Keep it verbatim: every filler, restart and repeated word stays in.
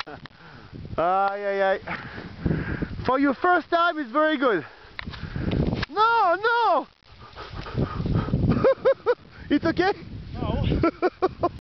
Ay, ay, ay. For your first time, it's very good. No, no! It's okay? No.